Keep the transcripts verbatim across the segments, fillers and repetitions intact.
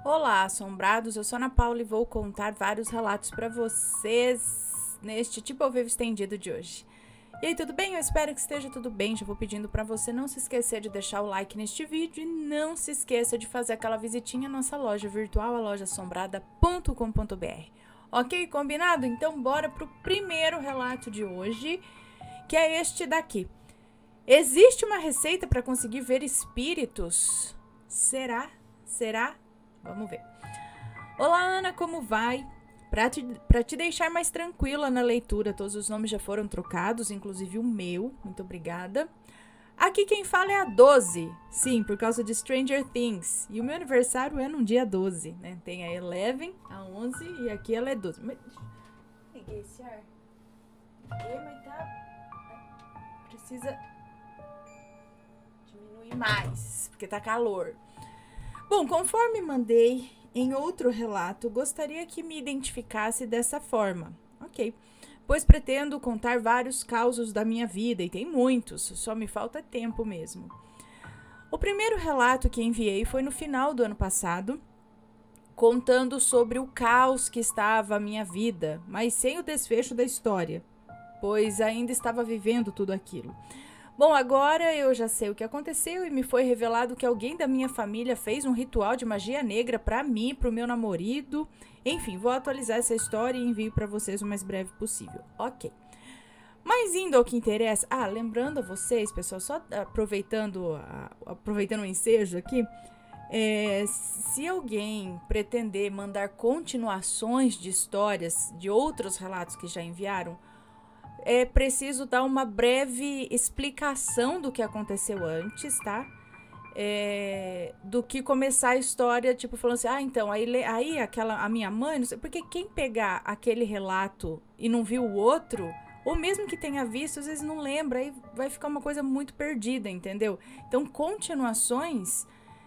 Olá, assombrados, eu sou Ana Paula e vou contar vários relatos para vocês neste Tipo ao Vivo estendido de hoje. E aí, tudo bem? Eu espero que esteja tudo bem. Já vou pedindo para você não se esquecer de deixar o like neste vídeo e não se esqueça de fazer aquela visitinha na nossa loja virtual, a loja assombrada ponto com ponto br. Ok? Combinado? Então bora pro primeiro relato de hoje, que é este daqui. Existe uma receita para conseguir ver espíritos? Será? Será? Vamos ver. Olá, Ana, como vai? Para te, pra te deixar mais tranquila na leitura, todos os nomes já foram trocados, inclusive o meu. Muito obrigada. Aqui quem fala é a doze. Sim, por causa de Stranger Things. E o meu aniversário é no dia doze, né? Tem a onze, a onze e aqui ela é doze. Mas... Peguei esse ar. Peguei, mas tá... Precisa diminuir mais, porque tá calor. Bom, conforme mandei em outro relato, gostaria que me identificasse dessa forma. Ok, pois pretendo contar vários causos da minha vida, e tem muitos, só me falta tempo mesmo. O primeiro relato que enviei foi no final do ano passado, contando sobre o caos que estava a minha vida, mas sem o desfecho da história, pois ainda estava vivendo tudo aquilo. Bom, agora eu já sei o que aconteceu e me foi revelado que alguém da minha família fez um ritual de magia negra para mim, para o meu namorado. Enfim, vou atualizar essa história e envio para vocês o mais breve possível. Ok. Mas indo ao que interessa... Ah, lembrando a vocês, pessoal, só aproveitando, aproveitando o ensejo aqui, é, se alguém pretender mandar continuações de histórias de outros relatos que já enviaram, é preciso dar uma breve explicação do que aconteceu antes, tá? É, do que começar a história, tipo, falando assim, ah, então, aí, aí aquela, a minha mãe, não sei, porque quem pegar aquele relato e não viu o outro, ou mesmo que tenha visto, às vezes não lembra, aí vai ficar uma coisa muito perdida, entendeu? Então, continuações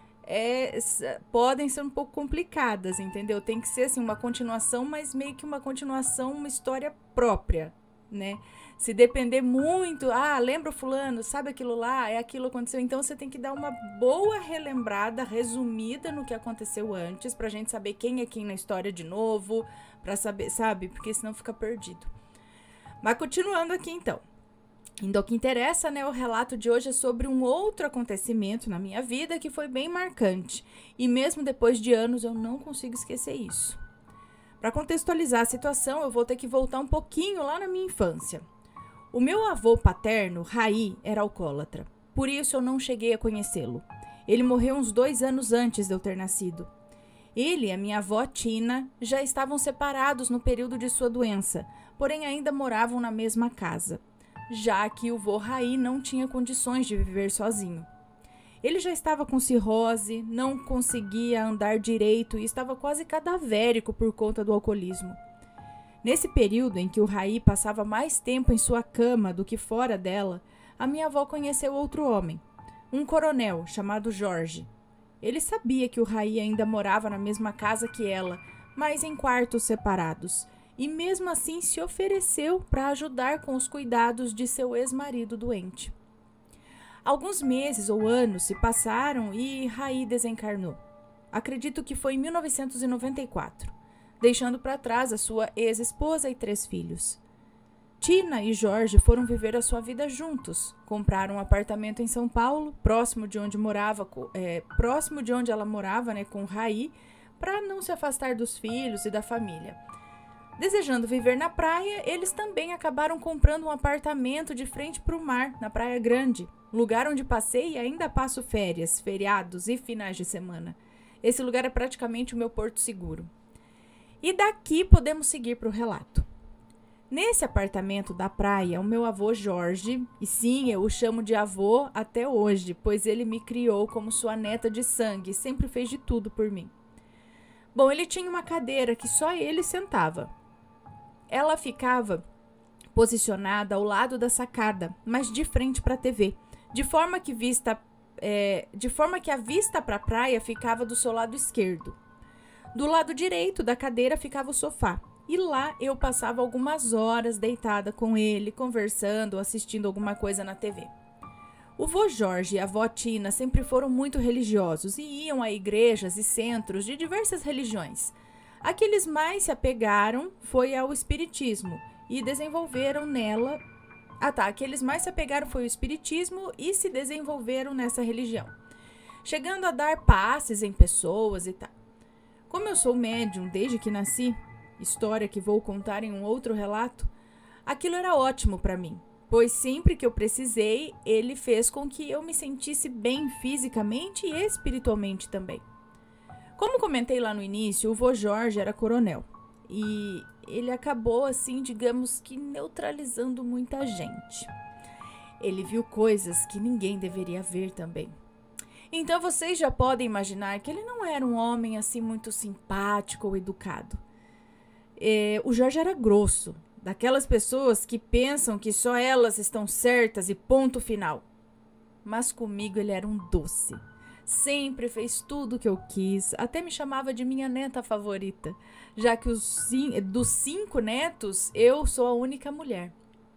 é, podem ser um pouco complicadas, entendeu? Tem que ser, assim, uma continuação, mas meio que uma continuação, uma história própria, né? Se depender muito, ah, lembra o fulano, sabe aquilo lá, é aquilo que aconteceu, então você tem que dar uma boa relembrada, resumida no que aconteceu antes, pra gente saber quem é quem na história de novo, pra saber, sabe? Porque senão fica perdido. Mas continuando aqui então, indo ao que interessa, né, o relato de hoje é sobre um outro acontecimento na minha vida que foi bem marcante, e mesmo depois de anos eu não consigo esquecer isso. Para contextualizar a situação, eu vou ter que voltar um pouquinho lá na minha infância. O meu avô paterno, Raí, era alcoólatra. Por isso eu não cheguei a conhecê-lo. Ele morreu uns dois anos antes de eu ter nascido. Ele e a minha avó Tina já estavam separados no período de sua doença, porém ainda moravam na mesma casa, já que o vô Raí não tinha condições de viver sozinho. Ele já estava com cirrose, não conseguia andar direito e estava quase cadavérico por conta do alcoolismo. Nesse período em que o Raí passava mais tempo em sua cama do que fora dela, a minha avó conheceu outro homem, um coronel chamado Jorge. Ele sabia que o Raí ainda morava na mesma casa que ela, mas em quartos separados, e mesmo assim se ofereceu para ajudar com os cuidados de seu ex-marido doente. Alguns meses ou anos se passaram e Raí desencarnou. Acredito que foi em mil novecentos e noventa e quatro, deixando para trás a sua ex-esposa e três filhos. Tina e Jorge foram viver a sua vida juntos. Compraram um apartamento em São Paulo, próximo de onde morava, é, próximo de onde ela morava, né, com Raí, para não se afastar dos filhos e da família. Desejando viver na praia, eles também acabaram comprando um apartamento de frente para o mar, na Praia Grande, lugar onde passei e ainda passo férias, feriados e finais de semana. Esse lugar é praticamente o meu porto seguro. E daqui podemos seguir para o relato. Nesse apartamento da praia, o meu avô Jorge, e sim, eu o chamo de avô até hoje, pois ele me criou como sua neta de sangue e sempre fez de tudo por mim. Bom, ele tinha uma cadeira que só ele sentava. Ela ficava posicionada ao lado da sacada, mas de frente para a T V, de forma que vista, é, de forma que a vista para a praia ficava do seu lado esquerdo. Do lado direito da cadeira ficava o sofá, e lá eu passava algumas horas deitada com ele, conversando ou assistindo alguma coisa na T V. O vô Jorge e a avó Tina sempre foram muito religiosos e iam a igrejas e centros de diversas religiões. A que eles mais se apegaram foi ao espiritismo e desenvolveram nela... Ah tá, a que eles mais se apegaram foi o espiritismo e se desenvolveram nessa religião, chegando a dar passes em pessoas e tal. Como eu sou médium desde que nasci, história que vou contar em um outro relato, aquilo era ótimo para mim, pois sempre que eu precisei, ele fez com que eu me sentisse bem fisicamente e espiritualmente também. Como comentei lá no início, o vô Jorge era coronel e ele acabou assim, digamos que neutralizando muita gente. Ele viu coisas que ninguém deveria ver também. Então vocês já podem imaginar que ele não era um homem assim muito simpático ou educado. É, o Jorge era grosso, daquelas pessoas que pensam que só elas estão certas e ponto final. Mas comigo ele era um doce. Sempre fez tudo o que eu quis, até me chamava de minha neta favorita, já que os, dos cinco netos eu sou a única mulher.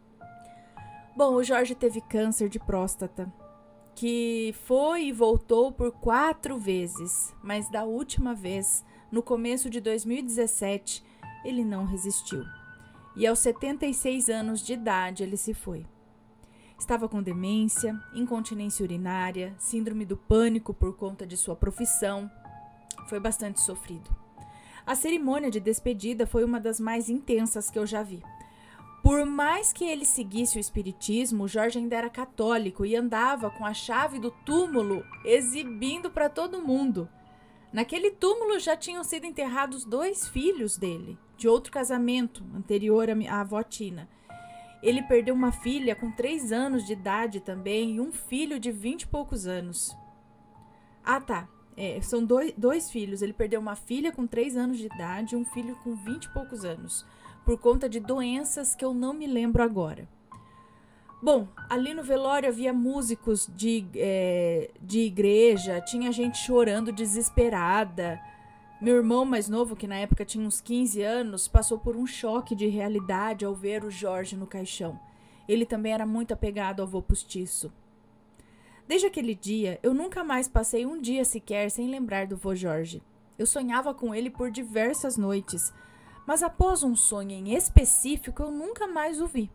Bom, o Jorge teve câncer de próstata, que foi e voltou por quatro vezes, mas da última vez, no começo de dois mil e dezessete, ele não resistiu. E aos setenta e seis anos de idade ele se foi. Estava com demência, incontinência urinária, síndrome do pânico por conta de sua profissão. Foi bastante sofrido. A cerimônia de despedida foi uma das mais intensas que eu já vi. Por mais que ele seguisse o espiritismo, Jorge ainda era católico e andava com a chave do túmulo exibindo para todo mundo. Naquele túmulo já tinham sido enterrados dois filhos dele, de outro casamento anterior à avó Tina. Ele perdeu uma filha com três anos de idade também e um filho de vinte e poucos anos. Ah, tá. É, são dois, dois filhos. Ele perdeu uma filha com três anos de idade e um filho com vinte e poucos anos, por conta de doenças que eu não me lembro agora. Bom, ali no velório havia músicos de, é, de igreja, tinha gente chorando desesperada. Meu irmão mais novo, que na época tinha uns quinze anos, passou por um choque de realidade ao ver o Jorge no caixão. Ele também era muito apegado ao vô postiço. Desde aquele dia, eu nunca mais passei um dia sequer sem lembrar do vô Jorge. Eu sonhava com ele por diversas noites, mas após um sonho em específico, eu nunca mais o vi.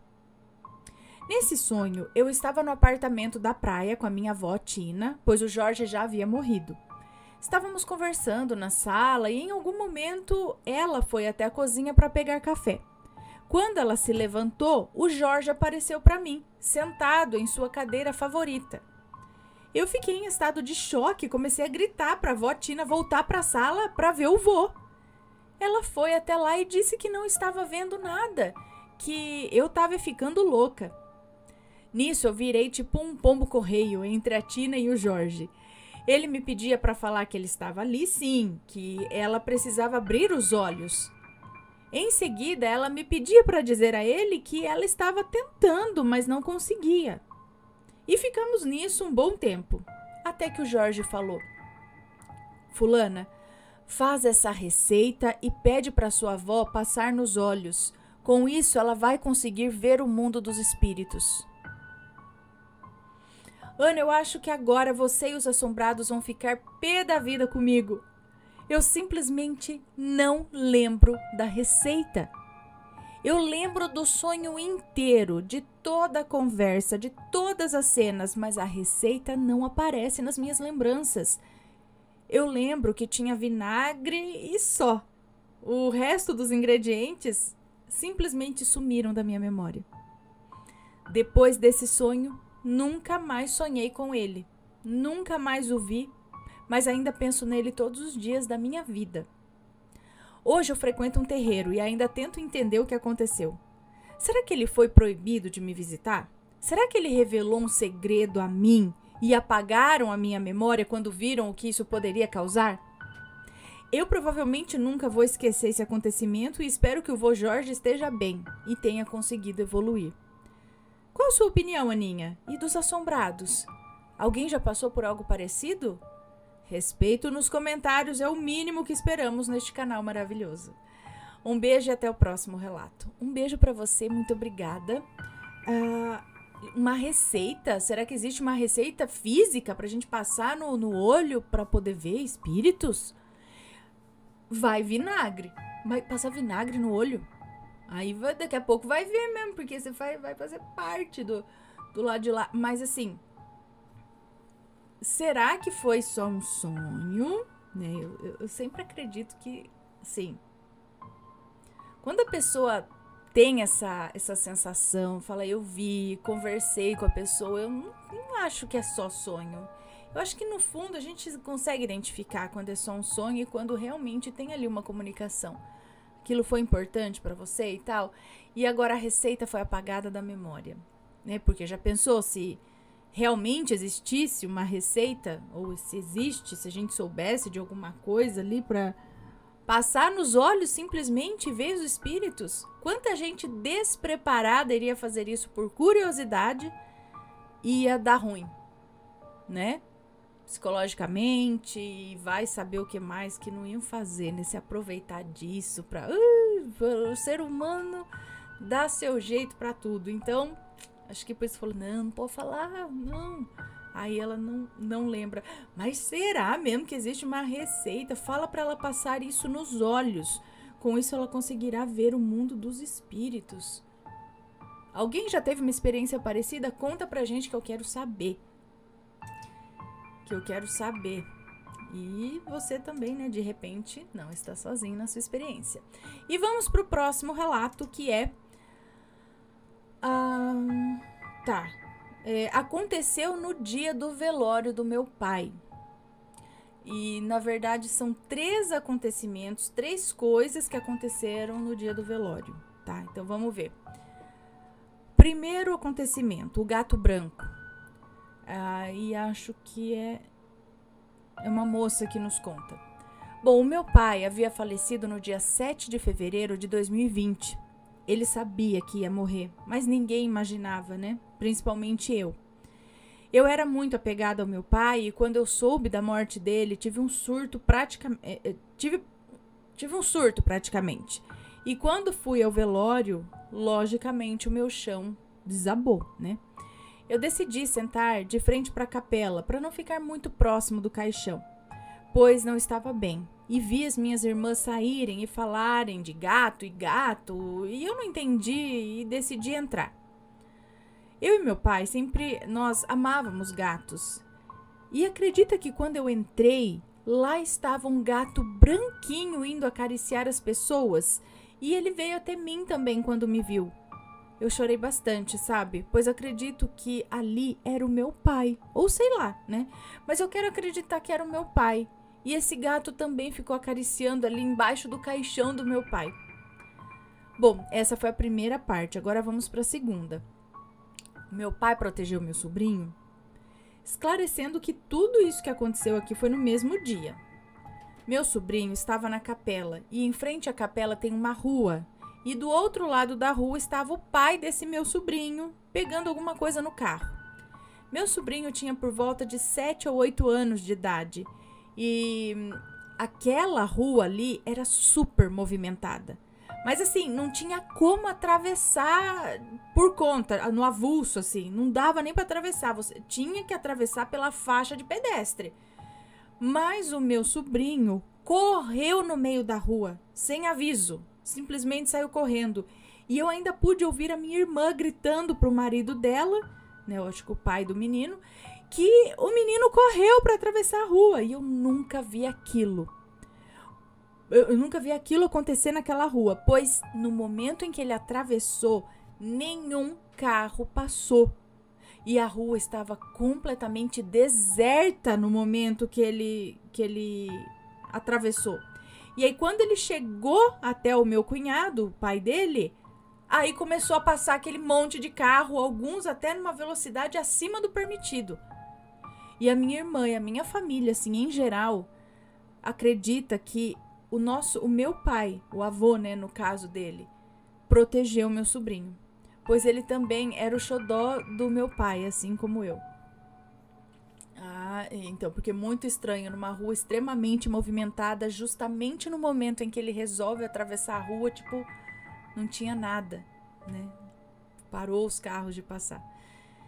Nesse sonho, eu estava no apartamento da praia com a minha avó Tina, pois o Jorge já havia morrido. Estávamos conversando na sala e em algum momento ela foi até a cozinha para pegar café. Quando ela se levantou, o Jorge apareceu para mim, sentado em sua cadeira favorita. Eu fiquei em estado de choque e comecei a gritar para a avó Tina voltar para a sala para ver o vô. Ela foi até lá e disse que não estava vendo nada, que eu estava ficando louca. Nisso eu virei tipo um pombo-correio entre a Tina e o Jorge. Ele me pedia para falar que ele estava ali sim, que ela precisava abrir os olhos. Em seguida, ela me pedia para dizer a ele que ela estava tentando, mas não conseguia. E ficamos nisso um bom tempo, até que o Jorge falou: Fulana, faz essa receita e pede para sua avó passar nos olhos. Com isso, ela vai conseguir ver o mundo dos espíritos. Ana, eu acho que agora você e os assombrados vão ficar pé da vida comigo. Eu simplesmente não lembro da receita. Eu lembro do sonho inteiro, de toda a conversa, de todas as cenas, mas a receita não aparece nas minhas lembranças. Eu lembro que tinha vinagre e só. O resto dos ingredientes simplesmente sumiram da minha memória. Depois desse sonho, nunca mais sonhei com ele, nunca mais o vi, mas ainda penso nele todos os dias da minha vida. Hoje eu frequento um terreiro e ainda tento entender o que aconteceu. Será que ele foi proibido de me visitar? Será que ele revelou um segredo a mim e apagaram a minha memória quando viram o que isso poderia causar? Eu provavelmente nunca vou esquecer esse acontecimento e espero que o vô Jorge esteja bem e tenha conseguido evoluir. Qual a sua opinião, Aninha? E dos assombrados? Alguém já passou por algo parecido? Respeito nos comentários é o mínimo que esperamos neste canal maravilhoso. Um beijo e até o próximo relato. Um beijo para você, muito obrigada. Uh, Uma receita? Será que existe uma receita física pra gente passar no, no olho pra poder ver espíritos? Vai vinagre. Vai passar vinagre no olho? Aí vai, daqui a pouco vai ver mesmo, porque você vai, vai fazer parte do, do lado de lá. Mas assim, será que foi só um sonho? Né? Eu, eu, eu sempre acredito que, assim, quando a pessoa tem essa, essa sensação, fala, eu vi, conversei com a pessoa, eu não, não acho que é só sonho. Eu acho que no fundo a gente consegue identificar quando é só um sonho e quando realmente tem ali uma comunicação. Aquilo foi importante pra você e tal. E agora a receita foi apagada da memória, né? Porque já pensou se realmente existisse uma receita, ou se existe, se a gente soubesse de alguma coisa ali pra passar nos olhos simplesmente e ver os espíritos? Quanta gente despreparada iria fazer isso por curiosidade e ia dar ruim, né? Psicologicamente, e vai saber o que mais que não iam fazer, né? Se aproveitar disso pra... Uh, o ser humano dá seu jeito pra tudo. Então, acho que por isso falou, não, não pode falar, não. Aí ela não, não lembra. Mas será mesmo que existe uma receita? Fala pra ela passar isso nos olhos. Com isso ela conseguirá ver o mundo dos espíritos. Alguém já teve uma experiência parecida? Conta pra gente que eu quero saber. Que eu quero saber. E você também, né? De repente, não está sozinho na sua experiência. E vamos pro próximo relato, que é... Ah, tá. É, aconteceu no dia do velório do meu pai. E, na verdade, são três acontecimentos, três coisas que aconteceram no dia do velório, tá? Então, vamos ver. Primeiro acontecimento, o gato branco. Ah, e acho que é, é uma moça que nos conta. Bom, o meu pai havia falecido no dia sete de fevereiro de dois mil e vinte. Ele sabia que ia morrer, mas ninguém imaginava, né? Principalmente eu. Eu era muito apegada ao meu pai e quando eu soube da morte dele, tive um surto praticamente... Tive, tive um surto praticamente. E quando fui ao velório, logicamente o meu chão desabou, né? Eu decidi sentar de frente para a capela para não ficar muito próximo do caixão, pois não estava bem. E vi as minhas irmãs saírem e falarem de gato e gato, e eu não entendi e decidi entrar. Eu e meu pai sempre, nós amávamos gatos. E acredita que quando eu entrei, lá estava um gato branquinho indo acariciar as pessoas, e ele veio até mim também quando me viu. Eu chorei bastante, sabe? Pois acredito que ali era o meu pai. Ou sei lá, né? Mas eu quero acreditar que era o meu pai. E esse gato também ficou acariciando ali embaixo do caixão do meu pai. Bom, essa foi a primeira parte. Agora vamos para a segunda. Meu pai protegeu meu sobrinho, esclarecendo que tudo isso que aconteceu aqui foi no mesmo dia. Meu sobrinho estava na capela e em frente à capela tem uma rua. E do outro lado da rua estava o pai desse meu sobrinho, pegando alguma coisa no carro. Meu sobrinho tinha por volta de sete ou oito anos de idade. E aquela rua ali era super movimentada. Mas assim, não tinha como atravessar por conta, no avulso, assim. Não dava nem para atravessar. Você tinha que atravessar pela faixa de pedestre. Mas o meu sobrinho correu no meio da rua, sem aviso. Simplesmente saiu correndo. E eu ainda pude ouvir a minha irmã gritando pro marido dela, né, eu acho que o pai do menino, que o menino correu para atravessar a rua. E eu nunca vi aquilo. Eu, eu nunca vi aquilo acontecer naquela rua, pois no momento em que ele atravessou, nenhum carro passou. E a rua estava completamente deserta no momento que ele, que ele atravessou. E aí, quando ele chegou até o meu cunhado, o pai dele, aí começou a passar aquele monte de carro, alguns até numa velocidade acima do permitido. E a minha irmã e a minha família, assim, em geral, acredita que o nosso, o meu pai, o avô, né, no caso dele, protegeu meu sobrinho. Pois ele também era o xodó do meu pai, assim como eu. Ah, então, porque é muito estranho, numa rua extremamente movimentada, justamente no momento em que ele resolve atravessar a rua, tipo, não tinha nada, né? Parou os carros de passar.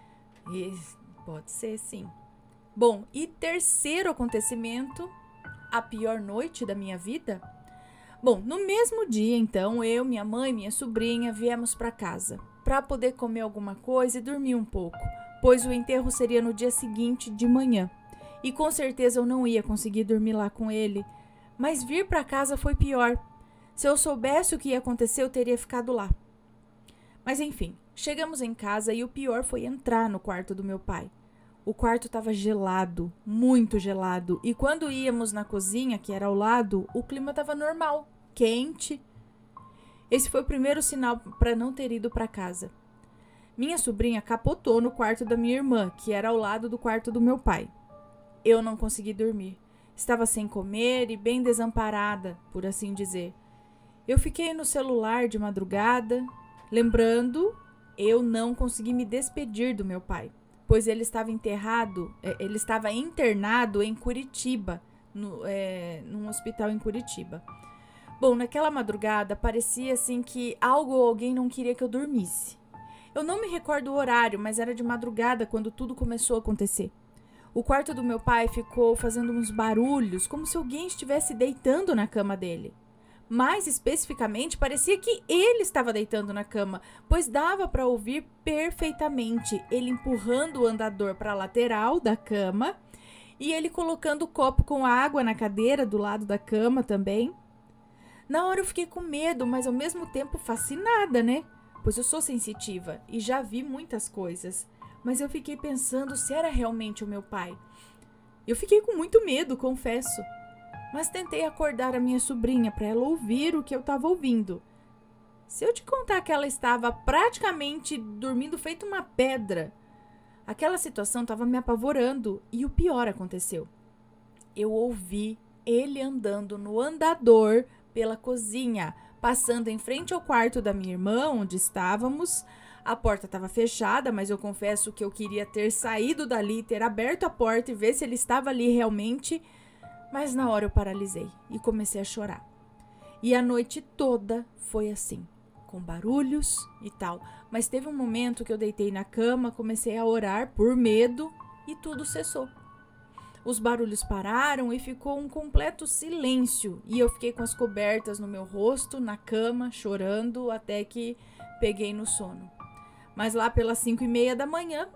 E pode ser, sim. Bom, e terceiro acontecimento, a pior noite da minha vida? Bom, no mesmo dia, então, eu, minha mãe e minha sobrinha viemos para casa para poder comer alguma coisa e dormir um pouco, pois o enterro seria no dia seguinte de manhã. E com certeza eu não ia conseguir dormir lá com ele, mas vir para casa foi pior. Se eu soubesse o que ia acontecer, eu teria ficado lá. Mas enfim, chegamos em casa e o pior foi entrar no quarto do meu pai. O quarto estava gelado, muito gelado, e quando íamos na cozinha, que era ao lado, o clima estava normal, quente. Esse foi o primeiro sinal para não ter ido para casa. Minha sobrinha capotou no quarto da minha irmã, que era ao lado do quarto do meu pai. Eu não consegui dormir. Estava sem comer e bem desamparada, por assim dizer. Eu fiquei no celular de madrugada, lembrando, eu não consegui me despedir do meu pai, pois ele estava enterrado, ele estava internado em Curitiba, no, é, num hospital em Curitiba. Bom, naquela madrugada parecia assim que algo ou alguém não queria que eu dormisse. Eu não me recordo o horário, mas era de madrugada quando tudo começou a acontecer. O quarto do meu pai ficou fazendo uns barulhos, como se alguém estivesse deitando na cama dele. Mais especificamente, parecia que ele estava deitando na cama, pois dava para ouvir perfeitamente ele empurrando o andador para a lateral da cama e ele colocando o copo com água na cadeira do lado da cama também. Na hora eu fiquei com medo, mas ao mesmo tempo fascinada, né? Pois eu sou sensitiva e já vi muitas coisas, mas eu fiquei pensando se era realmente o meu pai. Eu fiquei com muito medo, confesso. Mas tentei acordar a minha sobrinha para ela ouvir o que eu estava ouvindo. Se eu te contar que ela estava praticamente dormindo feito uma pedra, aquela situação estava me apavorando e o pior aconteceu. Eu ouvi ele andando no andador pela cozinha, passando em frente ao quarto da minha irmã, onde estávamos. A porta estava fechada, mas eu confesso que eu queria ter saído dali, ter aberto a porta e ver se ele estava ali realmente. Mas na hora eu paralisei e comecei a chorar. E a noite toda foi assim, com barulhos e tal. Mas teve um momento que eu deitei na cama, comecei a orar por medo e tudo cessou. Os barulhos pararam e ficou um completo silêncio. E eu fiquei com as cobertas no meu rosto, na cama, chorando, até que peguei no sono. Mas lá pelas cinco e meia da manhã,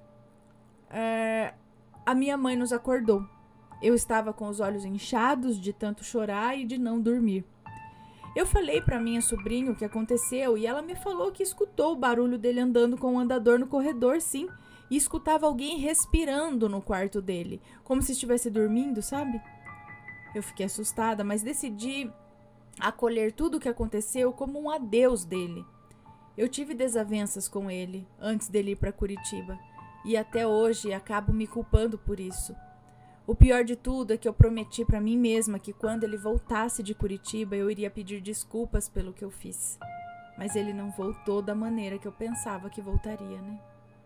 é, a minha mãe nos acordou. Eu estava com os olhos inchados de tanto chorar e de não dormir. Eu falei para minha sobrinha o que aconteceu e ela me falou que escutou o barulho dele andando com o andador no corredor, sim, e escutava alguém respirando no quarto dele, como se estivesse dormindo, sabe? Eu fiquei assustada, mas decidi acolher tudo o que aconteceu como um adeus dele. Eu tive desavenças com ele antes dele ir para Curitiba e até hoje acabo me culpando por isso. O pior de tudo é que eu prometi para mim mesma que quando ele voltasse de Curitiba eu iria pedir desculpas pelo que eu fiz. Mas ele não voltou da maneira que eu pensava que voltaria, né?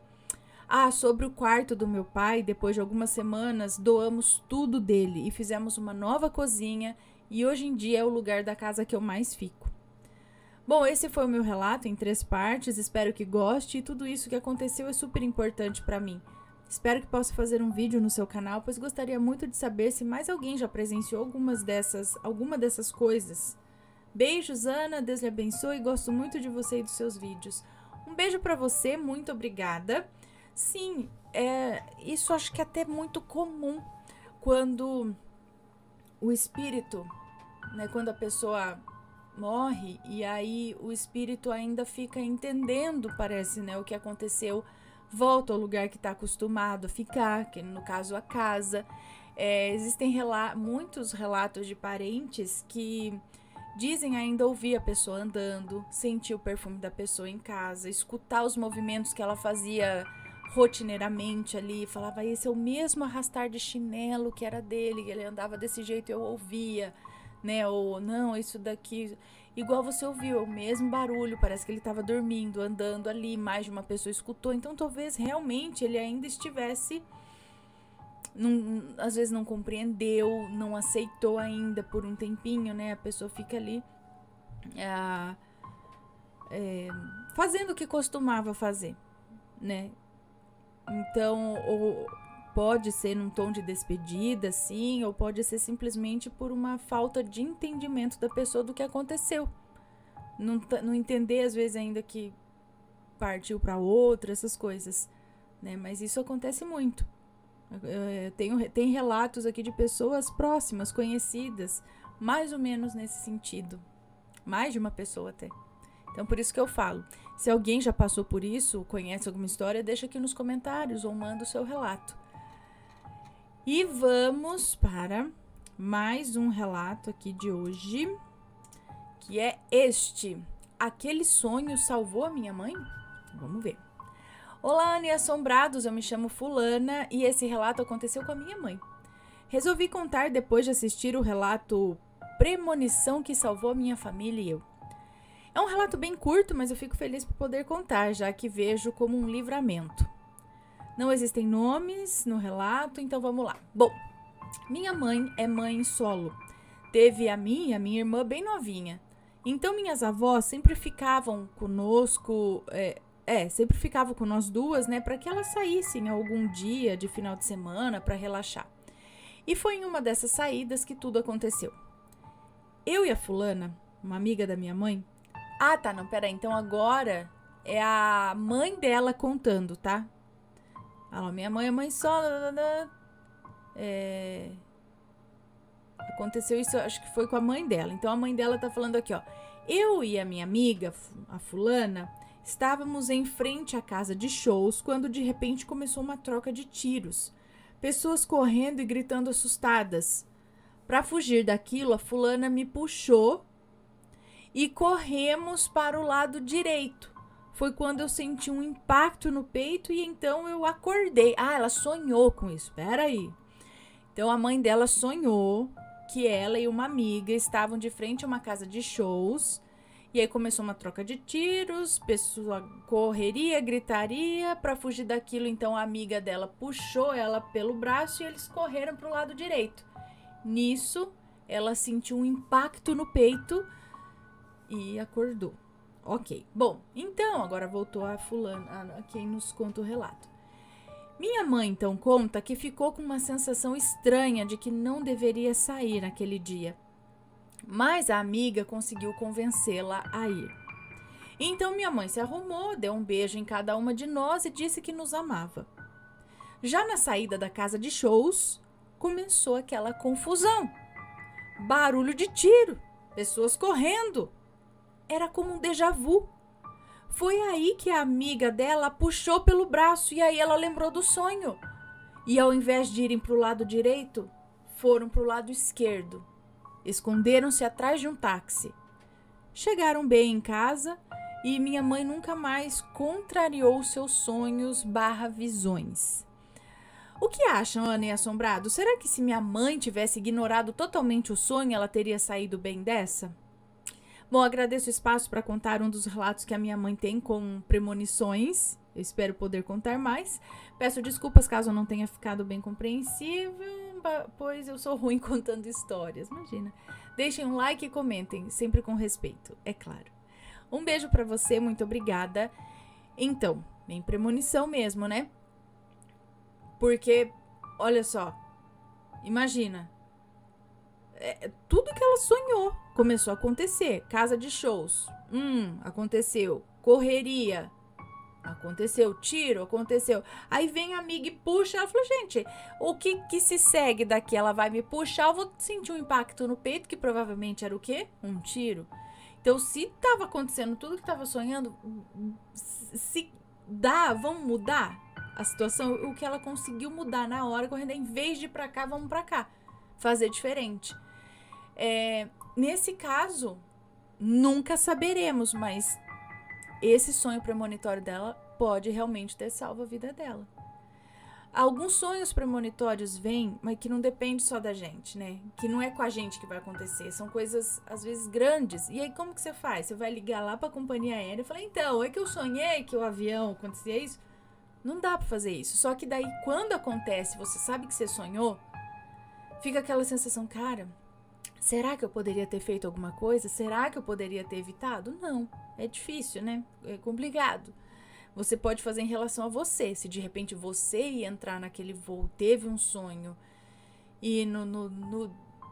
Ah, sobre o quarto do meu pai, depois de algumas semanas, doamos tudo dele e fizemos uma nova cozinha e hoje em dia é o lugar da casa que eu mais fico. Bom, esse foi o meu relato em três partes, espero que goste e tudo isso que aconteceu é super importante para mim. Espero que possa fazer um vídeo no seu canal, pois gostaria muito de saber se mais alguém já presenciou algumas dessas, alguma dessas coisas. Beijos, Ana, Deus lhe abençoe, gosto muito de você e dos seus vídeos. Um beijo para você, muito obrigada. Sim, é, isso acho que é até muito comum quando o espírito, né, quando a pessoa morre e aí o espírito ainda fica entendendo, parece, né, o que aconteceu, volta ao lugar que está acostumado a ficar, que no caso a casa. É, existem rela- muitos relatos de parentes que dizem ainda ouvir a pessoa andando, sentir o perfume da pessoa em casa, escutar os movimentos que ela fazia rotineiramente ali, falava, esse é o mesmo arrastar de chinelo que era dele, ele andava desse jeito, eu ouvia, né, ou não, isso daqui, igual você ouviu, é o mesmo barulho, parece que ele estava dormindo, andando ali, mais de uma pessoa escutou, então talvez realmente ele ainda estivesse, não, às vezes não compreendeu, não aceitou ainda por um tempinho, né, a pessoa fica ali é, é, fazendo o que costumava fazer, né. Então, ou pode ser num tom de despedida, sim, ou pode ser simplesmente por uma falta de entendimento da pessoa do que aconteceu. Não, não entender, às vezes, ainda que partiu para outra, essas coisas, né? Mas isso acontece muito. Eu tenho, tem relatos aqui de pessoas próximas, conhecidas, mais ou menos nesse sentido. Mais de uma pessoa até. Então, por isso que eu falo. Se alguém já passou por isso, conhece alguma história, deixa aqui nos comentários ou manda o seu relato. E vamos para mais um relato aqui de hoje, que é este. Aquele sonho salvou a minha mãe? Vamos ver. Olá, Anne Assombrados, eu me chamo Fulana e esse relato aconteceu com a minha mãe. Resolvi contar depois de assistir o relato Premonição que salvou a minha família e eu. É um relato bem curto, mas eu fico feliz por poder contar, já que vejo como um livramento. Não existem nomes no relato, então vamos lá. Bom, minha mãe é mãe solo. Teve a mim e a minha irmã bem novinha. Então minhas avós sempre ficavam conosco, é, é sempre ficavam com nós duas, né, para que elas saíssem algum dia de final de semana para relaxar. E foi em uma dessas saídas que tudo aconteceu. Eu e a fulana, uma amiga da minha mãe... Ah, tá, não, peraí, então agora é a mãe dela contando, tá? Ah, minha mãe é mãe só... É... Aconteceu isso, acho que foi com a mãe dela. Então a mãe dela tá falando aqui, ó. Eu e a minha amiga, a fulana, estávamos em frente à casa de shows quando de repente começou uma troca de tiros. Pessoas correndo e gritando assustadas. Para fugir daquilo, a fulana me puxou e corremos para o lado direito. Foi quando eu senti um impacto no peito e então eu acordei. Ah, ela sonhou com isso. Espera aí. Então a mãe dela sonhou que ela e uma amiga estavam de frente a uma casa de shows. E aí começou uma troca de tiros, pessoa correria, gritaria. Para fugir daquilo, então a amiga dela puxou ela pelo braço e eles correram para o lado direito. Nisso, ela sentiu um impacto no peito e acordou. Ok. Bom, então agora voltou a fulana, a quem nos conta o relato. Minha mãe então conta que ficou com uma sensação estranha de que não deveria sair naquele dia. Mas a amiga conseguiu convencê-la a ir. Então minha mãe se arrumou, deu um beijo em cada uma de nós e disse que nos amava. Já na saída da casa de shows, começou aquela confusão. Barulho de tiro, pessoas correndo. Era como um déjà vu. Foi aí que a amiga dela puxou pelo braço e aí ela lembrou do sonho. E ao invés de irem para o lado direito, foram para o lado esquerdo. Esconderam-se atrás de um táxi. Chegaram bem em casa e minha mãe nunca mais contrariou seus sonhos barra visões. O que acham, Ana e Assombrado? Será que se minha mãe tivesse ignorado totalmente o sonho, ela teria saído bem dessa? Bom, agradeço o espaço para contar um dos relatos que a minha mãe tem com premonições. Eu espero poder contar mais. Peço desculpas caso eu não tenha ficado bem compreensível, pois eu sou ruim contando histórias. Imagina. Deixem um like e comentem, sempre com respeito, é claro. Um beijo para você, muito obrigada. Então, bem premonição mesmo, né? Porque, olha só, imagina, é, tudo que ela sonhou começou a acontecer. Casa de shows, hum, aconteceu. Correria, aconteceu. Tiro, aconteceu. Aí vem a amiga e puxa, ela falou, gente, o que que se segue daqui? Ela vai me puxar, eu vou sentir um impacto no peito, que provavelmente era o quê? Um tiro. Então, se tava acontecendo tudo que tava sonhando, se dá, vamos mudar a situação, o que ela conseguiu mudar na hora, correndo, em vez de ir pra cá, vamos pra cá. Fazer diferente. É, nesse caso, nunca saberemos, mas esse sonho premonitório dela pode realmente ter salvo a vida dela. Alguns sonhos premonitórios vêm, mas que não depende só da gente, né? Que não é com a gente que vai acontecer. São coisas, às vezes, grandes. E aí, como que você faz? Você vai ligar lá pra companhia aérea e falar, então, é que eu sonhei que o avião acontecia isso? Não dá pra fazer isso. Só que daí, quando acontece, você sabe que você sonhou, fica aquela sensação, cara, será que eu poderia ter feito alguma coisa? Será que eu poderia ter evitado? Não, é difícil, né? É complicado. você pode fazer em relação a você. Se de repente você ia entrar naquele voo, teve um sonho e no... no, no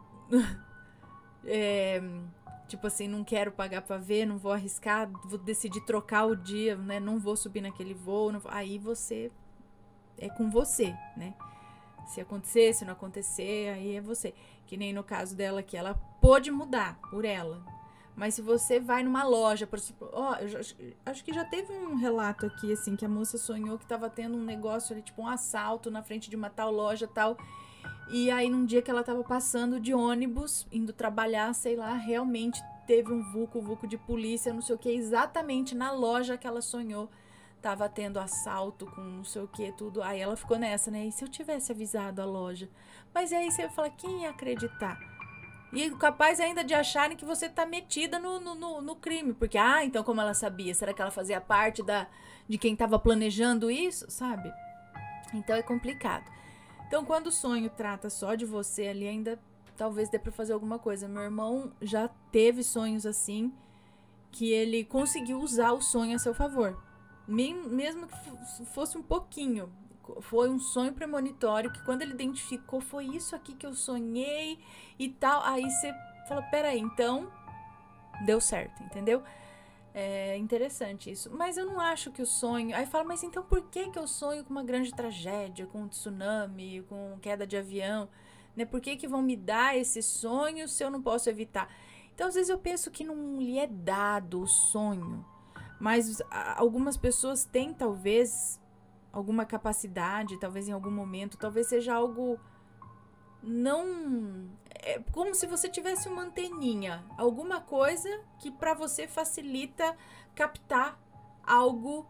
é, tipo assim, não quero pagar pra ver, não vou arriscar, vou decidir trocar o dia, né? Não vou subir naquele voo. Não vou, aí você... é com você, né? Se acontecer, se não acontecer, aí é você. Que nem no caso dela, que ela pôde mudar por ela. Mas se você vai numa loja, por exemplo, ó, eu já, acho que já teve um relato aqui, assim, que a moça sonhou que tava tendo um negócio ali, tipo um assalto na frente de uma tal loja, tal. E aí, num dia que ela tava passando de ônibus, indo trabalhar, sei lá, realmente teve um vulco, vulco de polícia, não sei o que, exatamente na loja que ela sonhou. Tava tendo assalto com não sei o que, tudo. Aí ela ficou nessa, né? E se eu tivesse avisado a loja? Mas aí você vai falar, quem ia acreditar? E capaz ainda de acharem que você tá metida no, no, no, no crime. Porque, ah, então como ela sabia? Será que ela fazia parte da, de quem tava planejando isso? Sabe? Então é complicado. Então quando o sonho trata só de você ali, ainda talvez dê pra fazer alguma coisa. Meu irmão já teve sonhos assim, que ele conseguiu usar o sonho a seu favor. Mesmo que fosse um pouquinho. Foi um sonho premonitório que quando ele identificou, foi isso aqui que eu sonhei e tal. Aí você falou, peraí, então deu certo, entendeu? É interessante isso. Mas eu não acho que o sonho... Aí fala, mas então por que que eu sonho com uma grande tragédia, com um tsunami, com queda de avião? Né? Por que que vão me dar esse sonho se eu não posso evitar? Então, às vezes eu penso que não lhe é dado o sonho. Mas algumas pessoas têm, talvez, alguma capacidade, talvez em algum momento, talvez seja algo não... É como se você tivesse uma anteninha, alguma coisa que para você facilita captar algo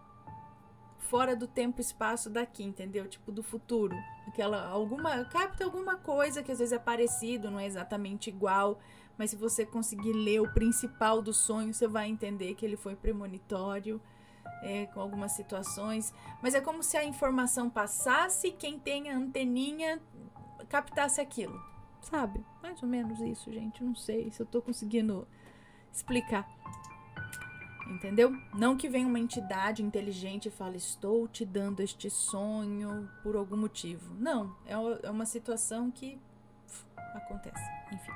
fora do tempo e espaço daqui, entendeu? Tipo, do futuro. Aquela, alguma, capta alguma coisa que às vezes é parecido, não é exatamente igual, mas se você conseguir ler o principal do sonho, você vai entender que ele foi premonitório, é, com algumas situações. Mas é como se a informação passasse e quem tem a anteninha captasse aquilo, sabe? Mais ou menos isso, gente. Não sei se eu tô conseguindo explicar. Entendeu? Não que venha uma entidade inteligente e fale, estou te dando este sonho por algum motivo. Não, é uma situação que acontece. Enfim.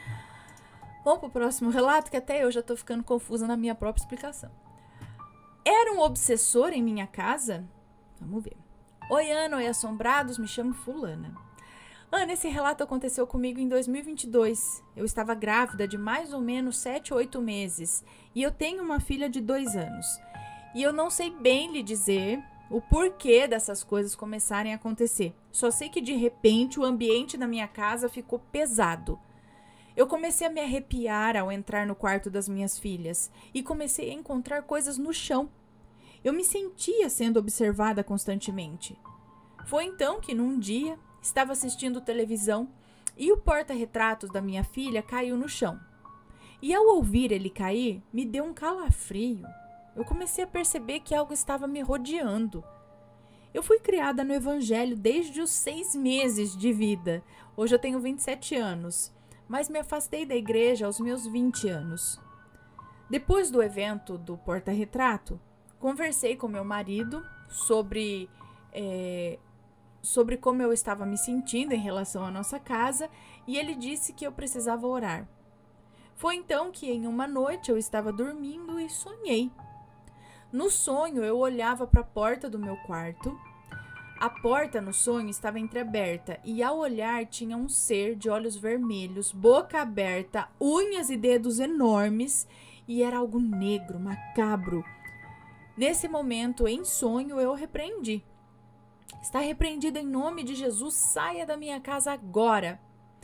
Vamos pro próximo relato, que até eu já tô ficando confusa na minha própria explicação. Era um obsessor em minha casa? Vamos ver. Oi, Ana, oi, assombrados, me chamo fulana. Ana, esse relato aconteceu comigo em dois mil e vinte e dois. Eu estava grávida de mais ou menos sete, oito meses e eu tenho uma filha de dois anos. E eu não sei bem lhe dizer o porquê dessas coisas começarem a acontecer. Só sei que de repente o ambiente da minha casa ficou pesado. Eu comecei a me arrepiar ao entrar no quarto das minhas filhas e comecei a encontrar coisas no chão. Eu me sentia sendo observada constantemente. Foi então que num dia... estava assistindo televisão e o porta-retratos da minha filha caiu no chão. E ao ouvir ele cair, me deu um calafrio. Eu comecei a perceber que algo estava me rodeando. Eu fui criada no Evangelho desde os seis meses de vida. Hoje eu tenho vinte e sete anos, mas me afastei da igreja aos meus vinte anos. Depois do evento do porta-retrato, conversei com meu marido sobre... É, sobre como eu estava me sentindo em relação à nossa casa, e ele disse que eu precisava orar. Foi então que em uma noite eu estava dormindo e sonhei. No sonho eu olhava para a porta do meu quarto. A porta no sonho estava entreaberta e ao olhar tinha um ser de olhos vermelhos, boca aberta, unhas e dedos enormes, e era algo negro, macabro. Nesse momento, em sonho, eu repreendi. Está repreendido em nome de Jesus, saia da minha casa agora.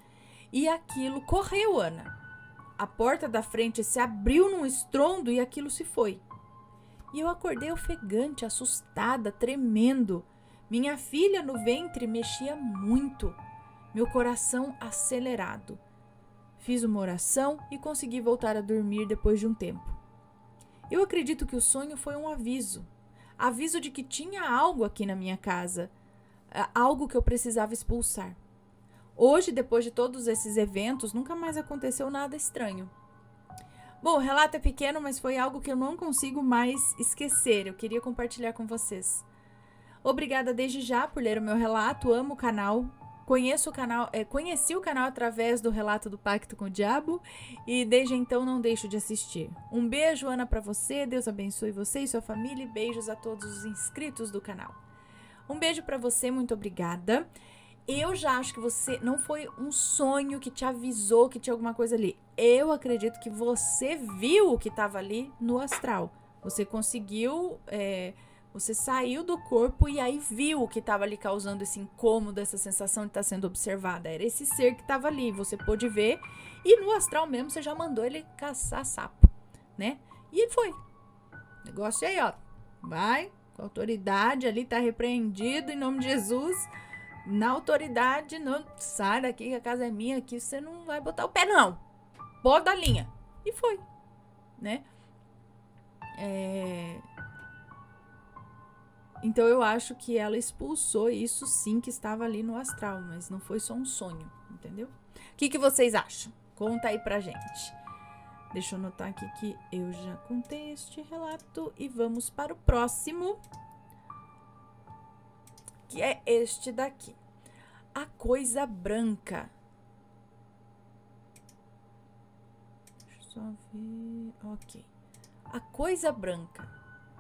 E aquilo correu, Ana. A porta da frente se abriu num estrondo e aquilo se foi. E eu acordei ofegante, assustada, tremendo. Minha filha no ventre mexia muito. Meu coração acelerado. Fiz uma oração e consegui voltar a dormir depois de um tempo. Eu acredito que o sonho foi um aviso. Aviso de que tinha algo aqui na minha casa, algo que eu precisava expulsar. Hoje, depois de todos esses eventos, nunca mais aconteceu nada estranho. Bom, o relato é pequeno, mas foi algo que eu não consigo mais esquecer. Eu queria compartilhar com vocês. Obrigada desde já por ler o meu relato. Amo o canal. Conheço o canal, é, conheci o canal através do relato do Pacto com o Diabo e desde então não deixo de assistir. Um beijo, Ana, pra você. Deus abençoe você e sua família. E beijos a todos os inscritos do canal. Um beijo pra você, muito obrigada. Eu já acho que você não foi um sonho que te avisou que tinha alguma coisa ali. Eu acredito que você viu o que estava ali no astral. Você conseguiu, é, você saiu do corpo e aí viu o que estava ali causando esse incômodo, essa sensação de estar sendo observada. Era esse ser que estava ali, você pôde ver. E no astral mesmo você já mandou ele caçar sapo, né? E ele foi. Negócio aí, ó. Vai, com autoridade ali, tá repreendido em nome de Jesus. Na autoridade, não sai daqui, que a casa é minha, aqui você não vai botar o pé, não. Pode da linha. E foi, né? É... Então eu acho que ela expulsou isso sim que estava ali no astral, mas não foi só um sonho, entendeu? O que, que vocês acham? Conta aí pra gente. Deixa eu anotar aqui que eu já contei este relato e vamos para o próximo, que é este daqui. A coisa branca. Deixa eu só ver. Ok. A coisa branca.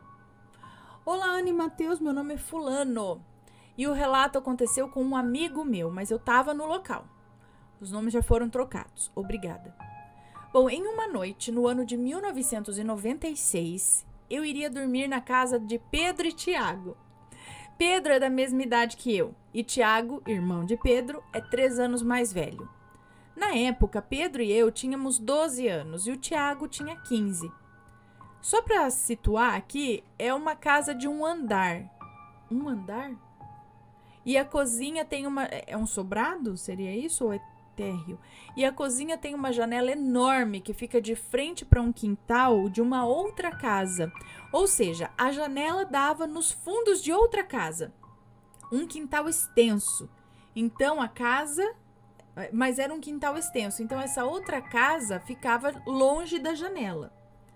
Olá, Ana e Matheus. Meu nome é Fulano. E o relato aconteceu com um amigo meu, mas eu tava no local. Os nomes já foram trocados. Obrigada. Bom, em uma noite, no ano de mil novecentos e noventa e seis, eu iria dormir na casa de Pedro e Tiago. Pedro é da mesma idade que eu e Tiago, irmão de Pedro, é três anos mais velho. Na época, Pedro e eu tínhamos doze anos e o Tiago tinha quinze. Só para situar aqui, é uma casa de um andar. Um andar? E a cozinha tem uma... É um sobrado? Seria isso ou é térreo? E a cozinha tem uma janela enorme que fica de frente para um quintal de uma outra casa. Ou seja, a janela dava nos fundos de outra casa. Um quintal extenso. Então, a casa... Mas era um quintal extenso. Então, essa outra casa ficava longe da janela.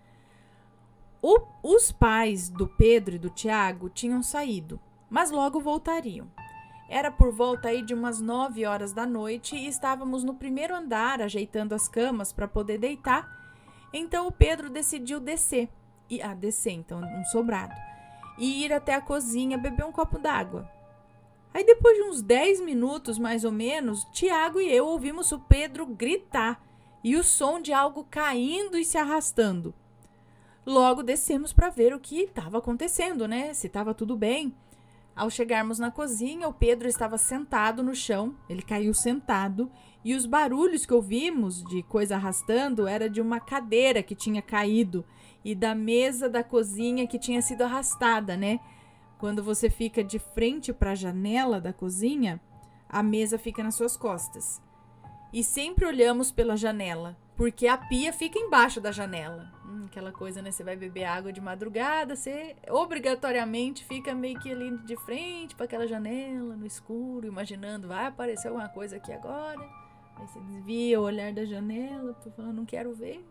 O, os pais do Pedro e do Tiago tinham saído, mas logo voltariam. Era por volta aí de umas nove horas da noite e estávamos no primeiro andar, ajeitando as camas para poder deitar. Então, o Pedro decidiu descer. E, ah, descer, então, um sobrado. E ir até a cozinha beber um copo d'água. Aí, depois de uns dez minutos, mais ou menos, Tiago e eu ouvimos o Pedro gritar e o som de algo caindo e se arrastando. Logo, descemos para ver o que estava acontecendo, né? Se estava tudo bem. Ao chegarmos na cozinha, o Pedro estava sentado no chão, ele caiu sentado, e os barulhos que ouvimos de coisa arrastando era de uma cadeira que tinha caído e da mesa da cozinha que tinha sido arrastada, né? Quando você fica de frente para a janela da cozinha, a mesa fica nas suas costas. E sempre olhamos pela janela, porque a pia fica embaixo da janela. Hum, aquela coisa, né? Você vai beber água de madrugada, você obrigatoriamente fica meio que ali de frente para aquela janela, no escuro, imaginando, vai aparecer alguma coisa aqui agora. Aí você desvia o olhar da janela, falando, não quero ver.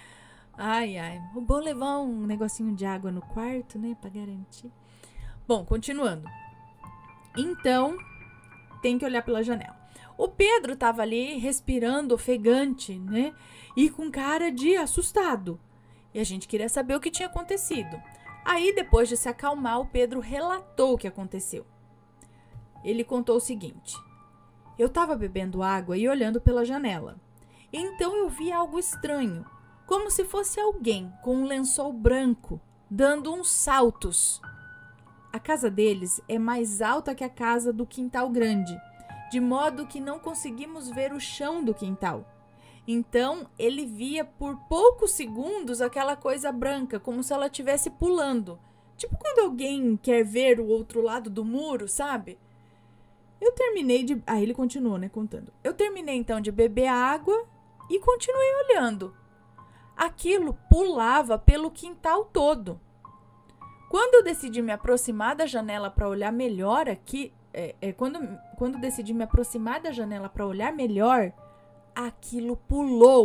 Ai, ai. É bom levar um negocinho de água no quarto, né? Para garantir. Bom, continuando. Então, tem que olhar pela janela. O Pedro estava ali respirando ofegante, né? E com cara de assustado. E a gente queria saber o que tinha acontecido. Aí, depois de se acalmar, o Pedro relatou o que aconteceu. Ele contou o seguinte. Eu estava bebendo água e olhando pela janela. Então eu vi algo estranho, como se fosse alguém com um lençol branco, dando uns saltos. A casa deles é mais alta que a casa do quintal grande, de modo que não conseguimos ver o chão do quintal. Então, ele via por poucos segundos aquela coisa branca, como se ela estivesse pulando. Tipo quando alguém quer ver o outro lado do muro, sabe? Eu terminei de... Aí ele continuou, né, contando. Eu terminei, então, de beber água e continuei olhando. Aquilo pulava pelo quintal todo. Quando eu decidi me aproximar da janela para olhar melhor aqui, é, é, quando, quando decidi me aproximar da janela para olhar melhor, aquilo pulou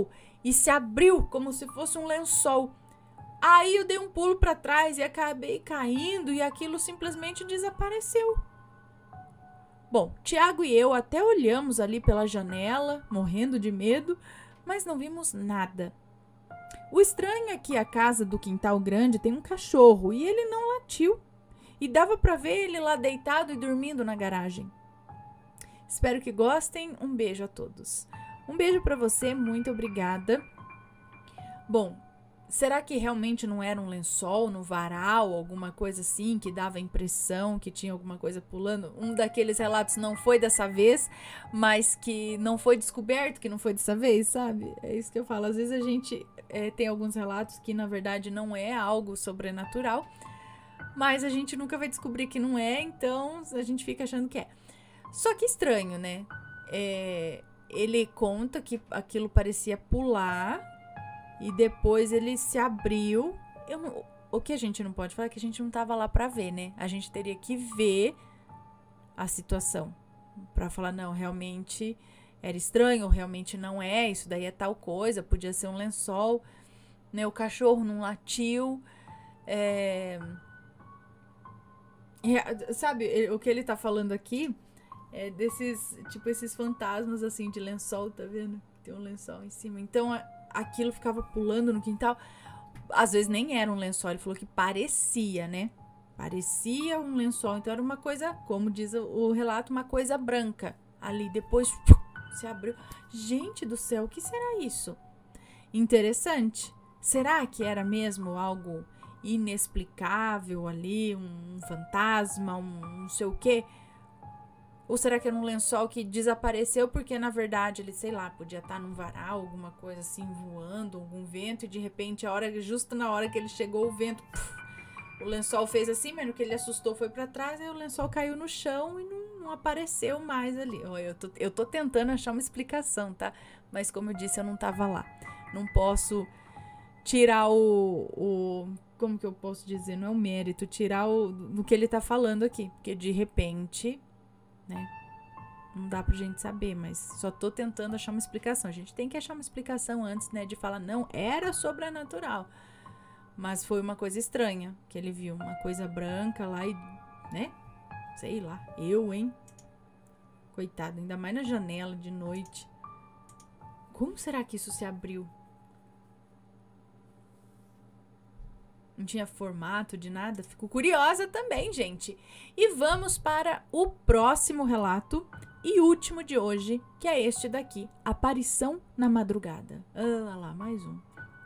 e se abriu como se fosse um lençol. Aí eu dei um pulo para trás e acabei caindo e aquilo simplesmente desapareceu. Bom, Tiago e eu até olhamos ali pela janela, morrendo de medo, mas não vimos nada. O estranho é que a casa do Quintal Grande tem um cachorro e ele não latiu. E dava para ver ele lá deitado e dormindo na garagem. Espero que gostem. Um beijo a todos. Um beijo para você, muito obrigada. Bom, será que realmente não era um lençol no varal, alguma coisa assim, que dava a impressão que tinha alguma coisa pulando? Um daqueles relatos não foi dessa vez, mas que não foi descoberto que não foi dessa vez, sabe? É isso que eu falo. Às vezes a gente é, tem alguns relatos que, na verdade, não é algo sobrenatural, mas a gente nunca vai descobrir que não é, então a gente fica achando que é. Só que estranho, né? É, ele conta que aquilo parecia pular e depois ele se abriu. Eu não, o que a gente não pode falar é que a gente não tava lá pra ver, né? A gente teria que ver a situação pra falar, não, realmente era estranho, ou realmente não é, isso daí é tal coisa, podia ser um lençol, né? O cachorro não latiu, é... Sabe, o que ele tá falando aqui é desses, tipo, esses fantasmas, assim, de lençol, tá vendo? Tem um lençol em cima. Então, aquilo ficava pulando no quintal. Às vezes nem era um lençol, ele falou que parecia, né? Parecia um lençol. Então, era uma coisa, como diz o relato, uma coisa branca. Ali, depois, se abriu. Gente do céu, o que será isso? Interessante. Será que era mesmo algo inexplicável ali, um fantasma, um não sei o quê? Ou será que era um lençol que desapareceu porque, na verdade, ele, sei lá, podia estar num varal, alguma coisa assim, voando, algum vento, e de repente, a hora, justo na hora que ele chegou, o vento, puf, o lençol fez assim, mas no que ele assustou foi pra trás, aí o lençol caiu no chão e não, não apareceu mais ali. Eu tô, eu tô tentando achar uma explicação, tá? Mas como eu disse, eu não tava lá. Não posso tirar o... o como que eu posso dizer? Não é o mérito, tirar o do que ele tá falando aqui. Porque de repente, né? Não dá pra gente saber, mas só tô tentando achar uma explicação. A gente tem que achar uma explicação antes, né? De falar, não, era sobrenatural. Mas foi uma coisa estranha que ele viu. Uma coisa branca lá e, né? Sei lá, eu, hein? Coitado, ainda mais na janela de noite. Como será que isso se abriu? Não tinha formato de nada? Fico curiosa também, gente. E vamos para o próximo relato e último de hoje, que é este daqui. Aparição na madrugada. Ah lá, mais um.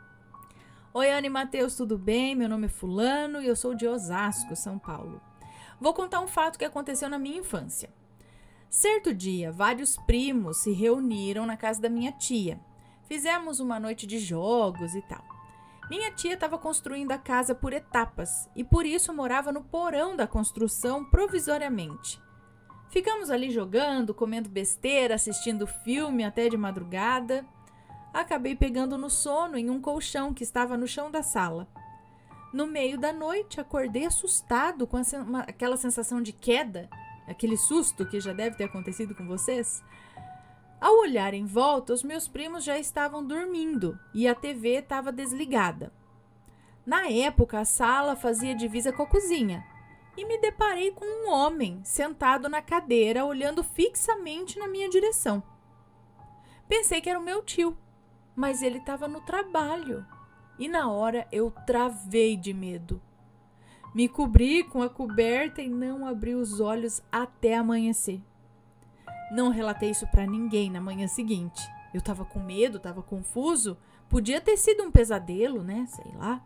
Oi, Ana e Matheus, tudo bem? Meu nome é Fulano e eu sou de Osasco, São Paulo. Vou contar um fato que aconteceu na minha infância. Certo dia, vários primos se reuniram na casa da minha tia. Fizemos uma noite de jogos e tal. Minha tia estava construindo a casa por etapas e por isso morava no porão da construção provisoriamente. Ficamos ali jogando, comendo besteira, assistindo filme até de madrugada. Acabei pegando no sono em um colchão que estava no chão da sala. No meio da noite, acordei assustado com a sen- uma, aquela sensação de queda, aquele susto que já deve ter acontecido com vocês. Ao olhar em volta, os meus primos já estavam dormindo e a T V estava desligada. Na época, a sala fazia divisa com a cozinha e me deparei com um homem sentado na cadeira, olhando fixamente na minha direção. Pensei que era o meu tio, mas ele estava no trabalho e na hora eu travei de medo. Me cobri com a coberta e não abri os olhos até amanhecer. Não relatei isso pra ninguém na manhã seguinte. Eu tava com medo, tava confuso. Podia ter sido um pesadelo, né? Sei lá.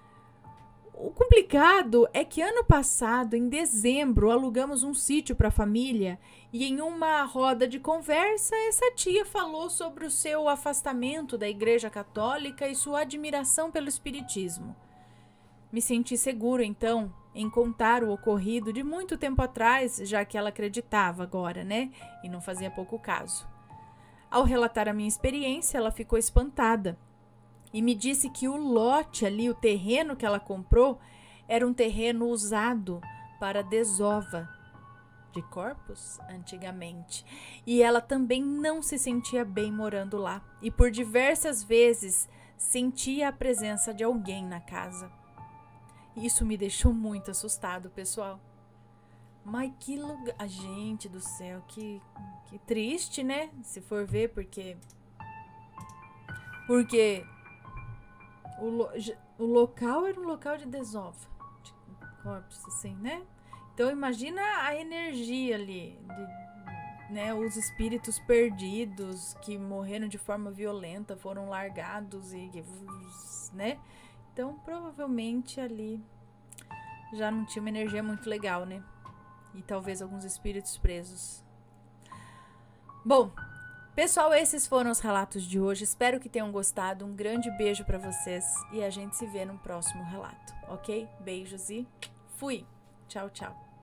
O complicado é que ano passado, em dezembro, alugamos um sítio pra família e em uma roda de conversa, essa tia falou sobre o seu afastamento da Igreja Católica e sua admiração pelo espiritismo. Me senti seguro, então, em contar o ocorrido de muito tempo atrás, já que ela acreditava agora, né? E não fazia pouco caso. Ao relatar a minha experiência, ela ficou espantada e me disse que o lote ali, o terreno que ela comprou, era um terreno usado para desova. de corpos antigamente. E ela também não se sentia bem morando lá. E por diversas vezes sentia a presença de alguém na casa. Isso me deixou muito assustado, pessoal. Mas que lugar... Gente do céu, que, que triste, né? Se for ver, porque... Porque o, lo... o local era um local de desova. De corpos, assim, né? Então, imagina a energia ali, de, né? Os espíritos perdidos que morreram de forma violenta, foram largados e, né? Então, provavelmente ali já não tinha uma energia muito legal, né? E talvez alguns espíritos presos. Bom, pessoal, esses foram os relatos de hoje. Espero que tenham gostado. Um grande beijo pra vocês e a gente se vê no próximo relato, ok? Beijos e fui! Tchau, tchau!